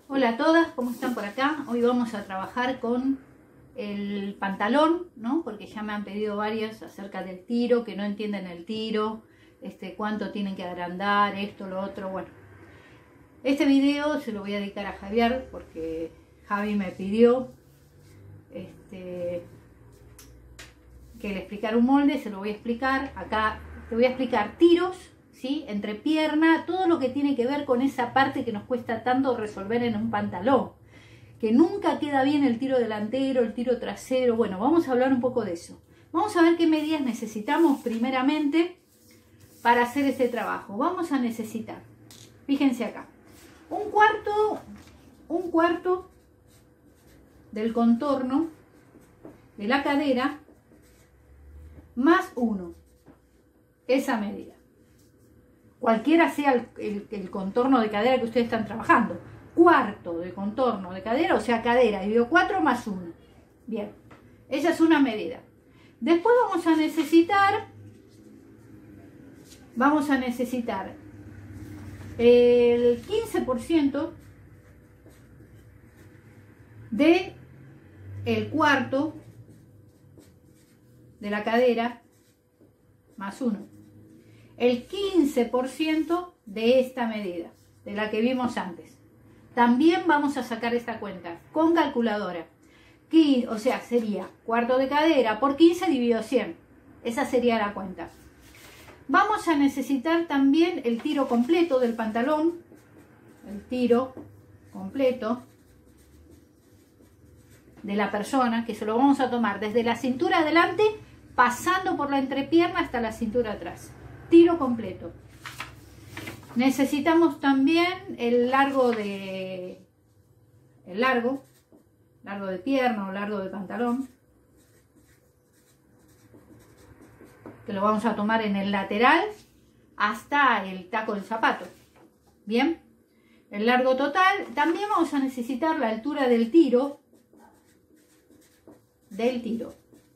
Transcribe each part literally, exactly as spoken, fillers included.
Hola a todas, ¿cómo están por acá? Hoy vamos a trabajar con el pantalón, ¿no? Porque ya me han pedido varias acerca del tiro, que no entienden el tiro, este, cuánto tienen que agrandar, esto, lo otro, bueno. Este video se lo voy a dedicar a Javier porque Javi me pidió este, que le explicara un molde, se lo voy a explicar. Acá te voy a explicar tiros, ¿sí? Entrepierna, todo lo que tiene que ver con esa parte que nos cuesta tanto resolver en un pantalón, que nunca queda bien el tiro delantero, el tiro trasero. Bueno, vamos a hablar un poco de eso. Vamos a ver qué medidas necesitamos primeramente para hacer este trabajo. Vamos a necesitar, fíjense acá, un cuarto, un cuarto del contorno de la cadera más uno, esa medida. Cualquiera sea el, el, el contorno de cadera que ustedes están trabajando. Cuarto de contorno de cadera, o sea, cadera, dividido cuatro más uno. Bien, esa es una medida. Después vamos a necesitar, vamos a necesitar el quince por ciento de el cuarto de la cadera más uno. El quince por ciento de esta medida, de la que vimos antes. También vamos a sacar esta cuenta con calculadora. O sea, sería cuarto de cadera por quince dividido cien. Esa sería la cuenta. Vamos a necesitar también el tiro completo del pantalón. El tiro completo de la persona, que se lo vamos a tomar desde la cintura adelante, pasando por la entrepierna hasta la cintura atrás. Tiro completo. Necesitamos también el largo de el largo, largo de pierna o largo de pantalón, que lo vamos a tomar en el lateral hasta el taco del zapato. Bien, el largo total. También vamos a necesitar la altura del tiro, del tiro,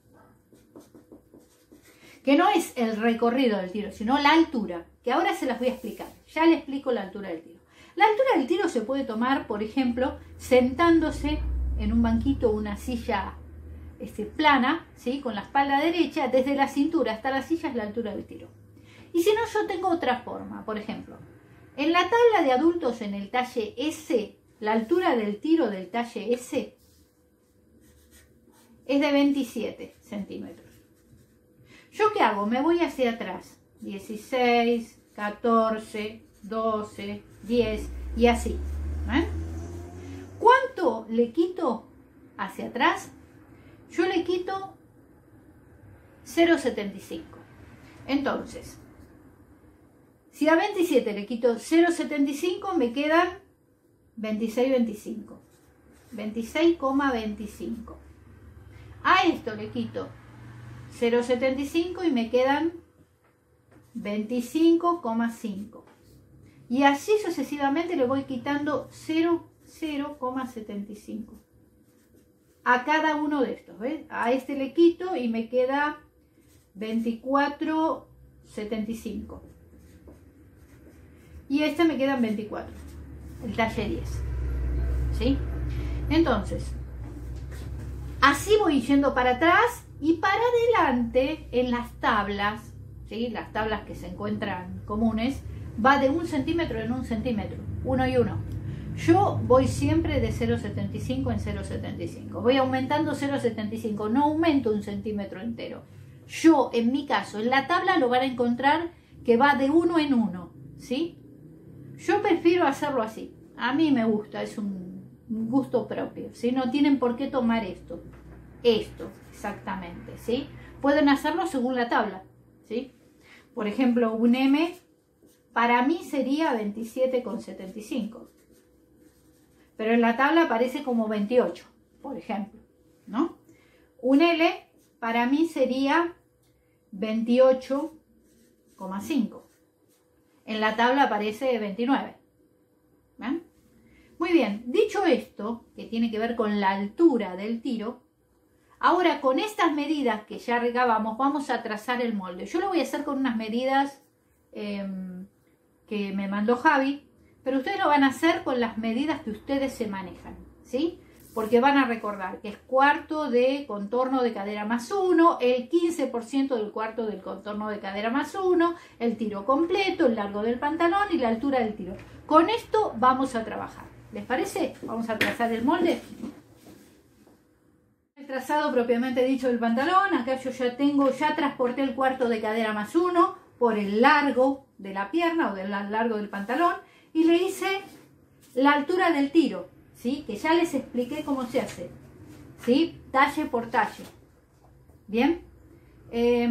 que no es el recorrido del tiro, sino la altura, que ahora se las voy a explicar. Ya le explico la altura del tiro. La altura del tiro se puede tomar, por ejemplo, sentándose en un banquito o una silla este, plana, ¿sí? Con la espalda derecha, desde la cintura hasta la silla es la altura del tiro. Y si no, yo tengo otra forma, por ejemplo, en la tabla de adultos en el talle S, la altura del tiro del talle S es de veintisiete centímetros. ¿Yo qué hago? Me voy hacia atrás. dieciséis, catorce, doce, diez y así. ¿Eh? ¿Cuánto le quito hacia atrás? Yo le quito cero coma setenta y cinco. Entonces, si a veintisiete le quito cero coma setenta y cinco, me quedan veintiséis, veinticinco. veintiséis coma veinticinco. A esto le quito cero coma setenta y cinco y me quedan veinticinco coma cinco. Y así sucesivamente le voy quitando cero coma setenta y cinco a cada uno de estos. ¿Ves? A este le quito y me queda veinticuatro coma setenta y cinco. Y este me quedan veinticuatro. El talle diez. ¿Sí? Entonces, así voy yendo para atrás y para adelante en las tablas, ¿sí? Las tablas que se encuentran comunes, va de un centímetro en un centímetro, uno y uno. Yo voy siempre de cero coma setenta y cinco en cero coma setenta y cinco. Voy aumentando cero coma setenta y cinco, no aumento un centímetro entero. Yo, en mi caso, en la tabla lo van a encontrar que va de uno en uno, ¿sí? Yo prefiero hacerlo así. A mí me gusta, es un gusto propio, ¿sí? No tienen por qué tomar esto. Esto, exactamente, ¿sí? Pueden hacerlo según la tabla, ¿sí? Por ejemplo, un M para mí sería veintisiete coma setenta y cinco. Pero en la tabla aparece como veintiocho, por ejemplo, ¿no? Un L para mí sería veintiocho coma cinco. En la tabla aparece veintinueve. ¿Ven? Muy bien, dicho esto, que tiene que ver con la altura del tiro, ahora con estas medidas que ya recabamos vamos a trazar el molde. Yo lo voy a hacer con unas medidas eh, que me mandó Javi, pero ustedes lo van a hacer con las medidas que ustedes se manejan, ¿sí? Porque van a recordar que es cuarto de contorno de cadera más uno, el quince por ciento del cuarto del contorno de cadera más uno, el tiro completo, el largo del pantalón y la altura del tiro. Con esto vamos a trabajar. ¿Les parece? Vamos a trazar el molde. El trazado propiamente dicho del pantalón. Acá yo ya tengo, ya transporté el cuarto de cadera más uno por el largo de la pierna o del largo del pantalón y le hice la altura del tiro. ¿Sí? Que ya les expliqué cómo se hace, ¿sí? Talle por talle. ¿Bien? Eh,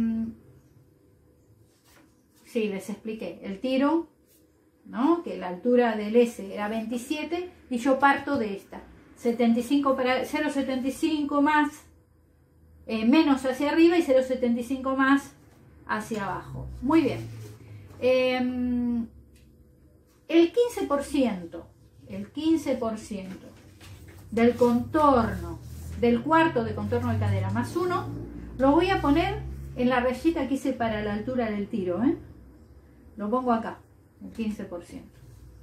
sí, les expliqué. El tiro, ¿no? Que la altura del S era veintisiete y yo parto de esta. setenta y cinco para cero coma setenta y cinco más, eh, menos hacia arriba y cero coma setenta y cinco más hacia abajo. Muy bien. Eh, el quince por ciento. El quince por ciento del contorno, del cuarto de contorno de cadera más uno, lo voy a poner en la rayita que hice para la altura del tiro, ¿eh? Lo pongo acá, el quince por ciento.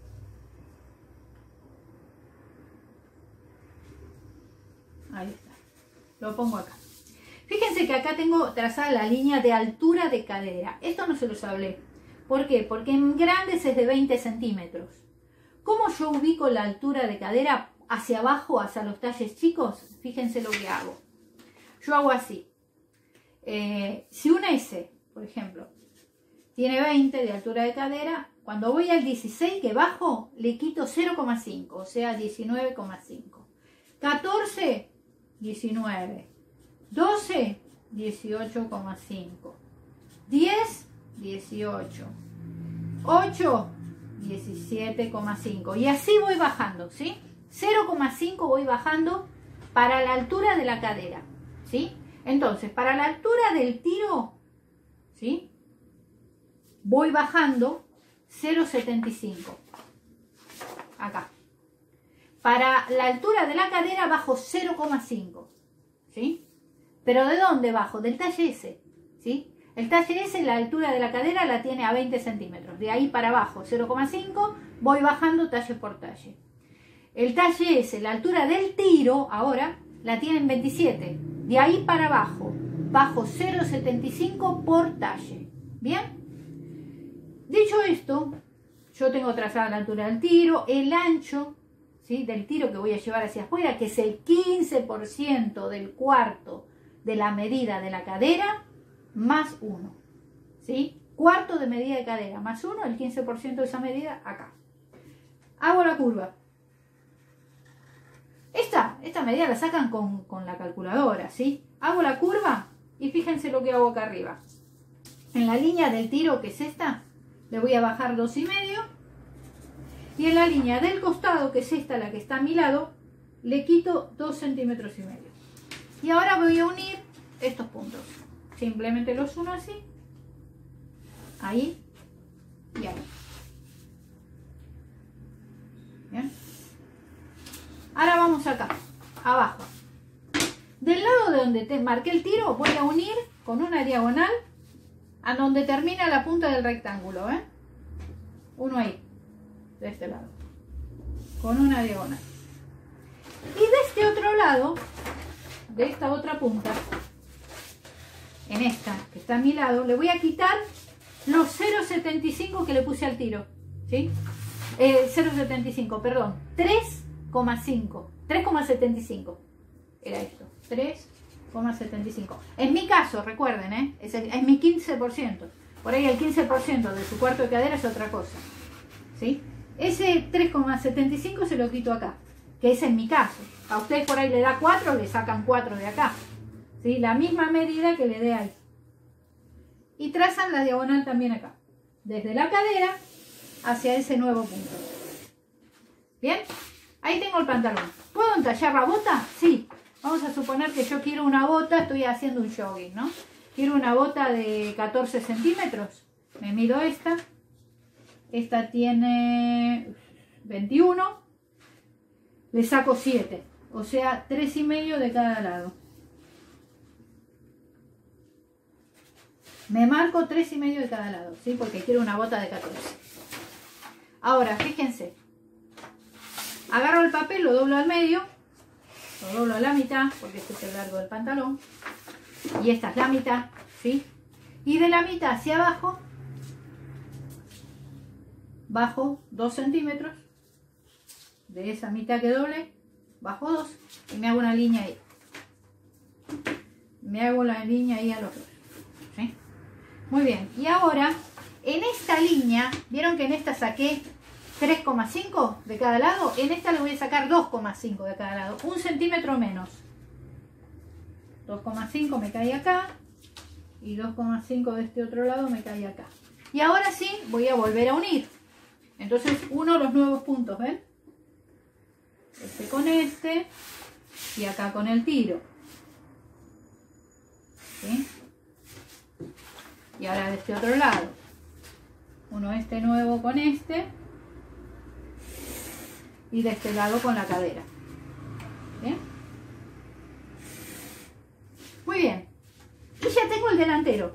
Ahí está, lo pongo acá. Fíjense que acá tengo trazada la línea de altura de cadera. Esto no se los hablé. ¿Por qué? Porque en grandes es de veinte centímetros. ¿Cómo yo ubico la altura de cadera hacia abajo, hacia los talles chicos? Fíjense lo que hago. Yo hago así. Eh, si una S, por ejemplo, tiene veinte de altura de cadera, cuando voy al dieciséis que bajo, le quito cero coma cinco, o sea, diecinueve coma cinco. catorce, diecinueve. doce, dieciocho coma cinco. diez, dieciocho. ocho, diecisiete coma cinco y así voy bajando, ¿sí? cero coma cinco voy bajando para la altura de la cadera, ¿sí? Entonces, para la altura del tiro, ¿sí? Voy bajando cero coma setenta y cinco. Acá. Para la altura de la cadera bajo cero coma cinco, ¿sí? ¿Pero de dónde bajo? Del talle S, ¿sí? El talle S, la altura de la cadera la tiene a veinte centímetros. De ahí para abajo, cero coma cinco, voy bajando talle por talle. El talle S, la altura del tiro, ahora, la tiene en veintisiete. De ahí para abajo, bajo cero coma setenta y cinco por talle. ¿Bien? Dicho esto, yo tengo trazada la altura del tiro, el ancho, ¿sí? Del tiro que voy a llevar hacia afuera, que es el quince por ciento del cuarto de la medida de la cadera, más uno, ¿sí? Cuarto de medida de cadera, más uno, el quince por ciento de esa medida, acá. Hago la curva. Esta, esta medida la sacan con, con la calculadora, ¿sí? Hago la curva y fíjense lo que hago acá arriba. En la línea del tiro, que es esta, le voy a bajar dos y medio. Y en la línea del costado, que es esta, la que está a mi lado, le quito dos centímetros y medio. Y ahora voy a unir estos puntos. Simplemente los uno así, ahí y ahí. Bien. Ahora vamos acá, abajo. Del lado de donde te marqué el tiro, voy a unir con una diagonal a donde termina la punta del rectángulo, ¿eh? Uno ahí, de este lado, con una diagonal. Y de este otro lado, de esta otra punta, en esta que está a mi lado, le voy a quitar los cero coma setenta y cinco que le puse al tiro, ¿sí? Eh, cero coma setenta y cinco, perdón, tres coma cinco, tres coma setenta y cinco era esto, tres coma setenta y cinco. En mi caso, recuerden, ¿eh? es, el, es mi quince por ciento, por ahí el quince por ciento de su cuarto de cadera es otra cosa, ¿sí? Ese tres coma setenta y cinco se lo quito acá, que es en mi caso. A ustedes por ahí le da cuatro, le sacan cuatro de acá, ¿sí? La misma medida que le dé ahí. Y trazan la diagonal también acá, desde la cadera hacia ese nuevo punto. ¿Bien? Ahí tengo el pantalón. ¿Puedo entallar la bota? Sí. Vamos a suponer que yo quiero una bota, estoy haciendo un jogging, ¿no? Quiero una bota de catorce centímetros. Me mido esta. Esta tiene veintiuno. Le saco siete. O sea, tres y medio de cada lado. Me marco tres y medio de cada lado, ¿sí? Porque quiero una bota de catorce. Ahora, fíjense. Agarro el papel, lo doblo al medio, lo doblo a la mitad, porque este es el largo del pantalón. Y esta es la mitad, ¿sí? Y de la mitad hacia abajo, bajo dos centímetros. De esa mitad que doble, bajo dos. Y me hago una línea ahí. Me hago la línea ahí a los dos, ¿sí? Muy bien. Y ahora, en esta línea, ¿vieron que en esta saqué tres coma cinco de cada lado? En esta le voy a sacar dos coma cinco de cada lado. Un centímetro menos. dos coma cinco me cae acá. Y dos coma cinco de este otro lado me cae acá. Y ahora sí, voy a volver a unir. Entonces, uno los nuevos puntos, ¿ven? Este con este. Y acá con el tiro. ¿Sí? Y ahora de este otro lado. Uno este nuevo con este. Y de este lado con la cadera. ¿Bien? Muy bien. Y ya tengo el delantero.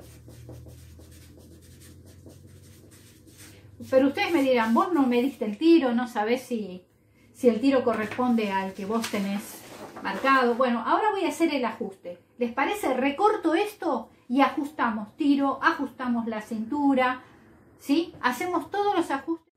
Pero ustedes me dirán, vos no me diste el tiro, no sabés si, si el tiro corresponde al que vos tenés marcado. Bueno, ahora voy a hacer el ajuste. ¿Les parece? Recorto esto y ajustamos tiro, ajustamos la cintura, ¿sí? Hacemos todos los ajustes.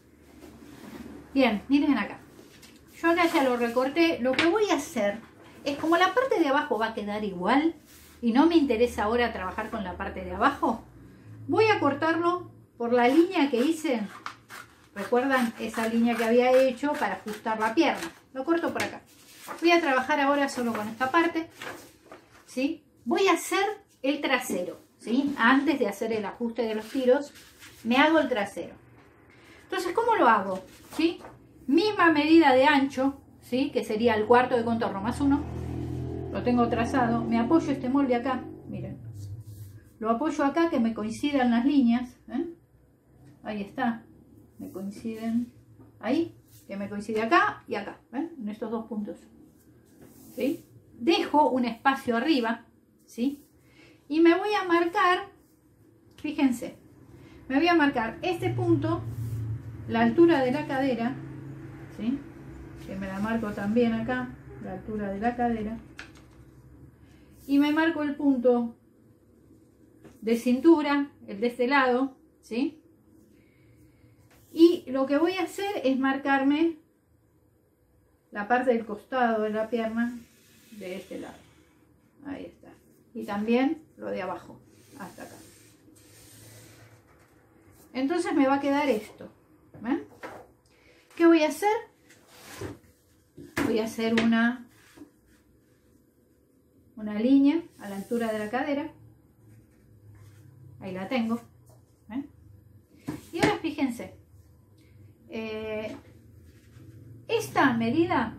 Bien, miren acá. Yo acá ya lo recorté. Lo que voy a hacer es, como la parte de abajo va a quedar igual y no me interesa ahora trabajar con la parte de abajo, voy a cortarlo por la línea que hice. ¿Recuerdan esa línea que había hecho para ajustar la pierna? Lo corto por acá. Voy a trabajar ahora solo con esta parte, ¿sí? Voy a hacer el trasero, ¿sí? Antes de hacer el ajuste de los tiros, me hago el trasero. Entonces, ¿cómo lo hago? ¿Sí? Misma medida de ancho, ¿sí? Que sería el cuarto de contorno más uno. Lo tengo trazado. Me apoyo este molde acá, miren. Lo apoyo acá, que me coincidan las líneas, ¿eh? Ahí está. Me coinciden ahí, que me coincide acá y acá, ¿ven? En estos dos puntos. ¿Sí? Dejo un espacio arriba, ¿sí? Y me voy a marcar, fíjense, me voy a marcar este punto, la altura de la cadera, ¿sí? Que me la marco también acá, la altura de la cadera. Y me marco el punto de cintura, el de este lado, ¿sí? Y lo que voy a hacer es marcarme la parte del costado de la pierna de este lado. Ahí está. Y también lo de abajo, hasta acá. Entonces me va a quedar esto. ¿Ven? ¿Qué voy a hacer? Voy a hacer una, una línea a la altura de la cadera. Ahí la tengo. ¿Ven? Y ahora fíjense. Eh, esta medida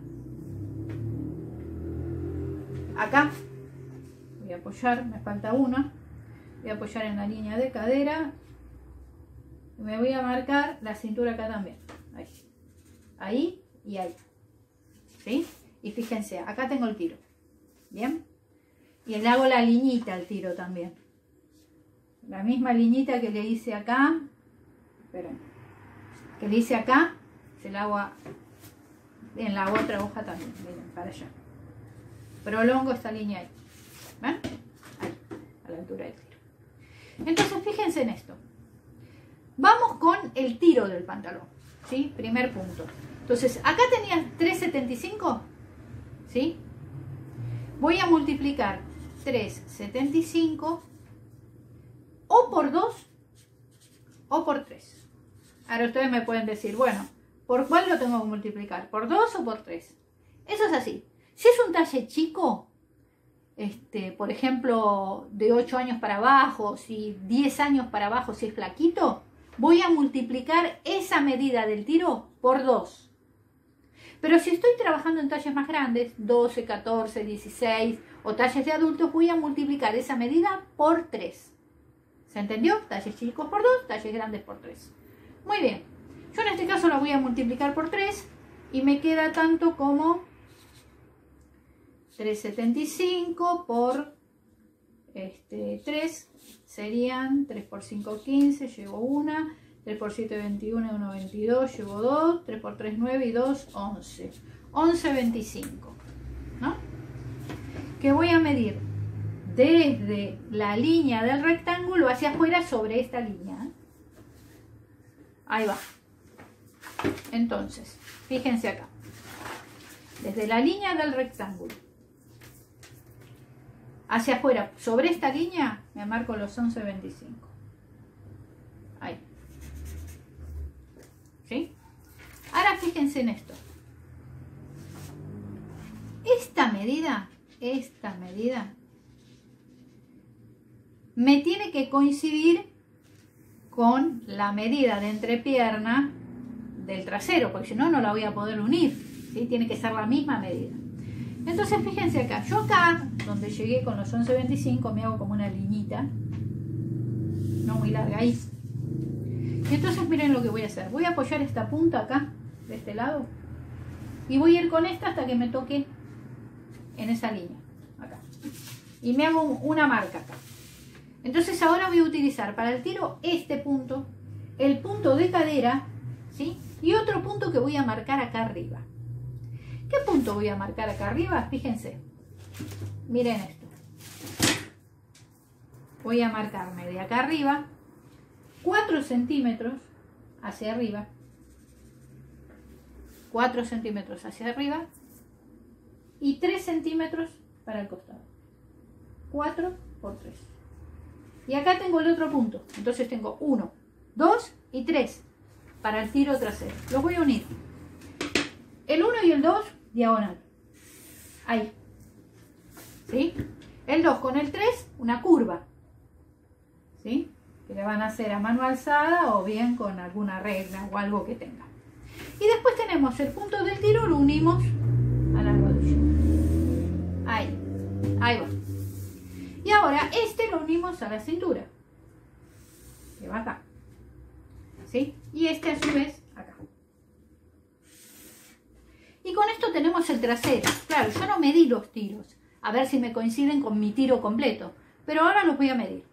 acá voy a apoyar, me falta una, voy a apoyar en la línea de cadera y me voy a marcar la cintura acá también, ahí, ahí y ahí, ¿sí? Y fíjense, acá tengo el tiro, ¿bien? Y le hago la liñita al tiro también, la misma liñita que le hice acá, esperen, que le hice acá, se la hago a, en la otra hoja también, miren, para allá. Prolongo esta línea ahí, ¿ven? Ahí, a la altura del tiro. Entonces, fíjense en esto. Vamos con el tiro del pantalón, ¿sí? Primer punto. Entonces, acá tenía tres setenta y cinco, ¿sí? Voy a multiplicar tres setenta y cinco o por dos o por tres. Ahora ustedes me pueden decir, bueno, ¿por cuál lo tengo que multiplicar? ¿Por dos o por tres? Eso es así. Si es un talle chico, este, por ejemplo, de ocho años para abajo, si diez años para abajo, si es flaquito, voy a multiplicar esa medida del tiro por dos. Pero si estoy trabajando en talles más grandes, doce, catorce, dieciséis o talles de adultos, voy a multiplicar esa medida por tres. ¿Se entendió? Talles chicos por dos, talles grandes por tres. Muy bien. Yo en este caso la voy a multiplicar por tres y me queda tanto como tres setenta y cinco por este, tres serían tres por cinco, quince, llevo una, tres por siete, veintiuno, uno, veintidós, llevo dos, tres por tres, nueve y dos, once. once, veinticinco, ¿no? Que voy a medir desde la línea del rectángulo hacia afuera sobre esta línea. ¿eh? Ahí va. Entonces, fíjense acá. Desde la línea del rectángulo hacia afuera, sobre esta línea, me marco los once, veinticinco. Ahí. ¿Sí? Ahora fíjense en esto. Esta medida, esta medida, me tiene que coincidir con la medida de entrepierna del trasero, porque si no, no la voy a poder unir. ¿Sí? Tiene que ser la misma medida. Entonces, fíjense acá. Yo acá, donde llegué con los once, veinticinco, me hago como una liñita. No muy larga ahí. Y entonces miren lo que voy a hacer. Voy a apoyar esta punta acá, de este lado. Y voy a ir con esta hasta que me toque en esa línea. Acá. Y me hago una marca acá. Entonces ahora voy a utilizar para el tiro este punto, el punto de cadera, ¿sí? Y otro punto que voy a marcar acá arriba. ¿Qué punto voy a marcar acá arriba? Fíjense. Miren esto. Voy a marcarme de acá arriba cuatro centímetros hacia arriba. cuatro centímetros hacia arriba. Y tres centímetros para el costado. cuatro por tres. Y acá tengo el otro punto. Entonces tengo uno, dos y tres para el tiro trasero. Los voy a unir. El uno y el dos, diagonal. Ahí. ¿Sí? El dos con el tres, una curva. ¿Sí? Que le van a hacer a mano alzada o bien con alguna regla o algo que tenga. Y después tenemos el punto del tiro, lo unimos a la rodilla. Ahí. Ahí va. Y ahora este lo unimos a la cintura. Que va acá. ¿Sí? Y este a su vez acá. Y con esto tenemos el trasero. Claro, yo no medí los tiros. A ver si me coinciden con mi tiro completo. Pero ahora los voy a medir.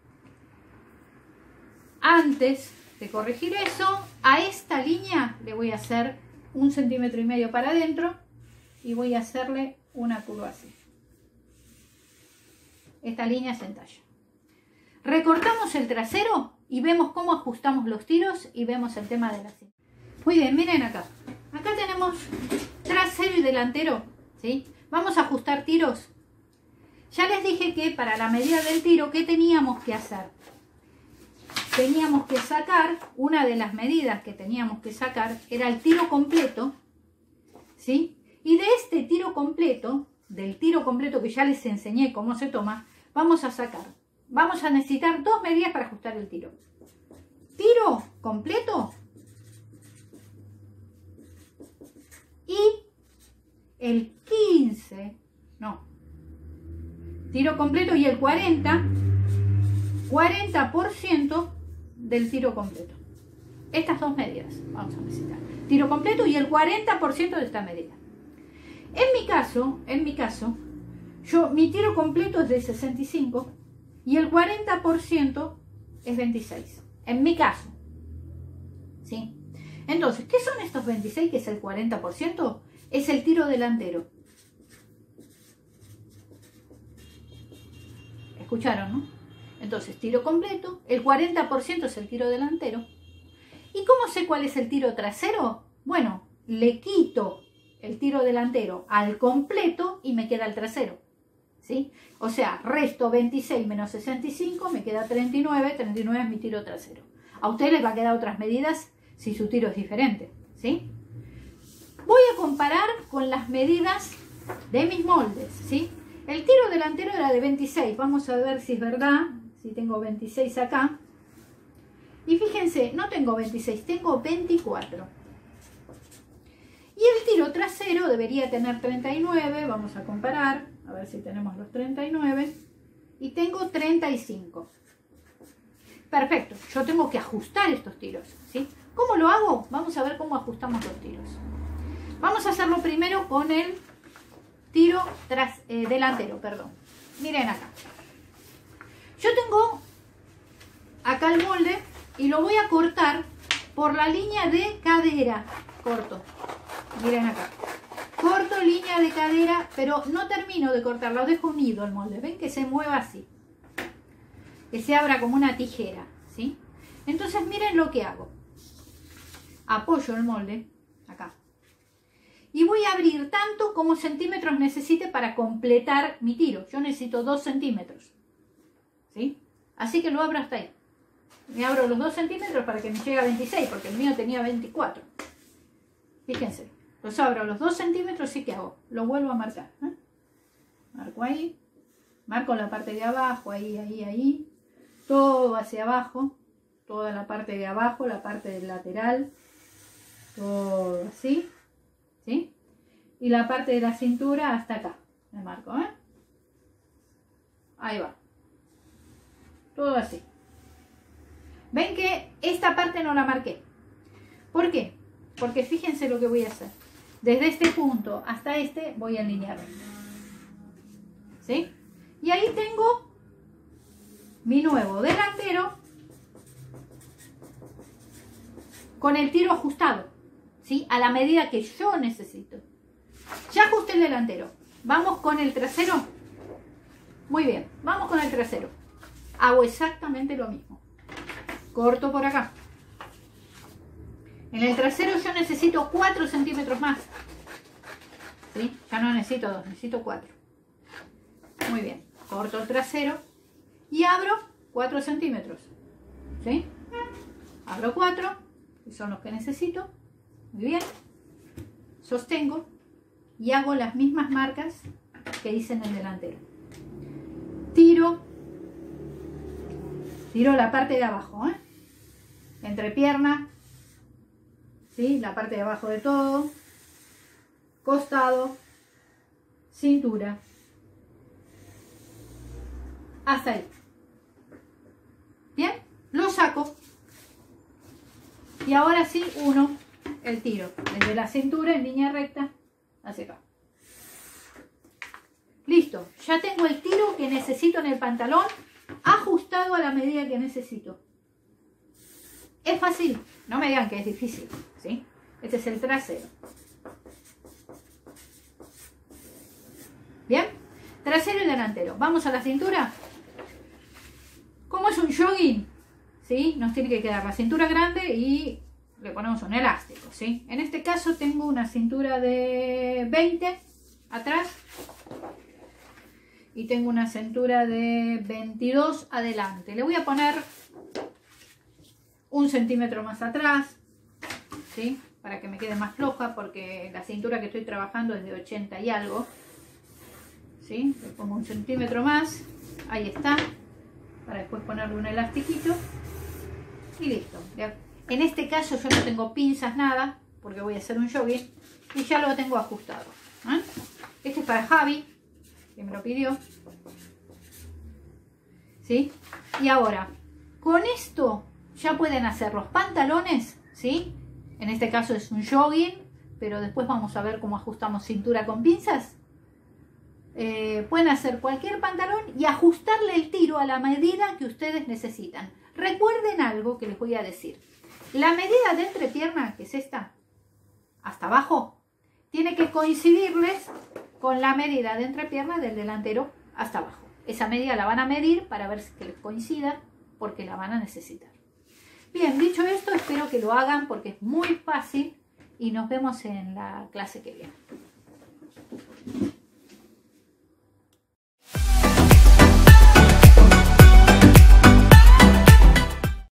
Antes de corregir eso, a esta línea le voy a hacer un centímetro y medio para adentro. Y voy a hacerle una curva así. Esta línea se entalla. Recortamos el trasero y vemos cómo ajustamos los tiros y vemos el tema de la cinta. Muy bien, miren acá. Acá tenemos trasero y delantero, ¿sí? Vamos a ajustar tiros. Ya les dije que para la medida del tiro, ¿qué teníamos que hacer? Teníamos que sacar, una de las medidas que teníamos que sacar era el tiro completo, ¿sí? Y de este tiro completo, del tiro completo que ya les enseñé cómo se toma, vamos a sacar, vamos a necesitar dos medidas para ajustar el tiro. Tiro completo y el quince, no, tiro completo y el cuarenta, cuarenta por ciento del tiro completo. Estas dos medidas vamos a necesitar. Tiro completo y el cuarenta por ciento de esta medida. En mi caso, en mi caso, yo, mi tiro completo es de sesenta y cinco y el cuarenta por ciento es veintiséis. En mi caso. ¿Sí? Entonces, ¿qué son estos veintiséis que es el cuarenta por ciento? Es el tiro delantero. ¿Escucharon, no? Entonces, tiro completo, el cuarenta por ciento es el tiro delantero. ¿Y cómo sé cuál es el tiro trasero? Bueno, le quito el tiro delantero al completo y me queda el trasero. ¿Sí? O sea, resto veintiséis menos sesenta y cinco, me queda treinta y nueve, treinta y nueve es mi tiro trasero. A ustedes les va a quedar otras medidas si su tiro es diferente. ¿Sí? Voy a comparar con las medidas de mis moldes. ¿Sí? El tiro delantero era de veintiséis, vamos a ver si es verdad, si tengo veintiséis acá. Y fíjense, no tengo veintiséis, tengo veinticuatro. Y el tiro trasero debería tener treinta y nueve, vamos a comparar, a ver si tenemos los treinta y nueve. Y tengo treinta y cinco. Perfecto, yo tengo que ajustar estos tiros, ¿sí? ¿Cómo lo hago? Vamos a ver cómo ajustamos los tiros. Vamos a hacerlo primero con el tiro tras, eh, delantero, perdón. Miren acá. Yo tengo acá el molde y lo voy a cortar por la línea de cadera, corto, miren acá, corto línea de cadera, pero no termino de cortar, lo dejo unido el molde, ven que se mueva así, que se abra como una tijera, ¿sí? Entonces miren lo que hago, apoyo el molde, acá, y voy a abrir tanto como centímetros necesite para completar mi tiro, yo necesito dos centímetros, ¿sí? Así que lo abro hasta ahí. Me abro los dos centímetros para que me llegue a veintiséis, porque el mío tenía veinticuatro. Fíjense, los abro los dos centímetros y ¿qué hago? Lo vuelvo a marcar. ¿eh? Marco ahí, marco la parte de abajo, ahí, ahí, ahí. Todo hacia abajo, toda la parte de abajo, la parte del lateral. Todo así, ¿sí? Y la parte de la cintura hasta acá. Me marco, ¿eh? Ahí va. Todo así. Ven que esta parte no la marqué. ¿Por qué? Porque fíjense lo que voy a hacer. Desde este punto hasta este voy a alinear. ¿Sí? Y ahí tengo mi nuevo delantero con el tiro ajustado. ¿Sí? A la medida que yo necesito. Ya ajusté el delantero. Vamos con el trasero. Muy bien. Vamos con el trasero. Hago exactamente lo mismo. Corto por acá. En el trasero yo necesito cuatro centímetros más. ¿Sí? Ya no necesito dos, necesito cuatro. Muy bien. Corto el trasero y abro cuatro centímetros. ¿Sí? Abro cuatro, que son los que necesito. Muy bien. Sostengo y hago las mismas marcas que hice en el delantero. Tiro. Tiro la parte de abajo, ¿eh? Entrepierna, ¿sí? La parte de abajo de todo, costado, cintura, hasta ahí. Bien, lo saco y ahora sí uno el tiro desde la cintura en línea recta hacia acá. Listo, ya tengo el tiro que necesito en el pantalón ajustado a la medida que necesito. Es fácil, no me digan que es difícil, ¿sí? Este es el trasero. Bien, trasero y delantero. Vamos a la cintura. Como es un jogging, ¿sí? Nos tiene que quedar la cintura grande y le ponemos un elástico, ¿sí? En este caso tengo una cintura de veinte atrás y tengo una cintura de veintidós adelante. Le voy a poner un centímetro más atrás, ¿sí? Para que me quede más floja, porque la cintura que estoy trabajando es de ochenta y algo, ¿sí? Le pongo un centímetro más, ahí está, para después ponerle un elastiquito y listo. En este caso yo no tengo pinzas, nada, porque voy a hacer un jogging y ya lo tengo ajustado, ¿eh? Este es para Javi, que me lo pidió, ¿sí? Y ahora, con esto ya pueden hacer los pantalones, ¿sí? En este caso es un jogging, pero después vamos a ver cómo ajustamos cintura con pinzas. Eh, pueden hacer cualquier pantalón y ajustarle el tiro a la medida que ustedes necesitan. Recuerden algo que les voy a decir. La medida de entrepierna, que es esta, hasta abajo, tiene que coincidirles con la medida de entrepierna del delantero hasta abajo. Esa medida la van a medir para ver que les coincida, porque la van a necesitar. Bien, dicho esto, espero que lo hagan porque es muy fácil y nos vemos en la clase que viene.